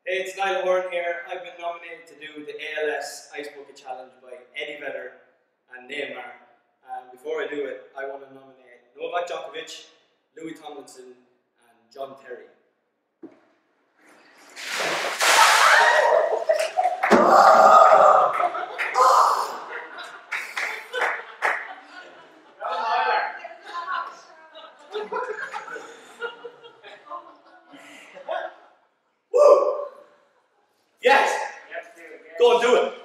Hey, it's Niall Horan here. I've been nominated to do the ALS Ice Bucket Challenge by Eddie Vedder and Neymar. And before I do it, I want to nominate Novak Djokovic, Louis Tomlinson, and John Terry. Yes! Go and do it.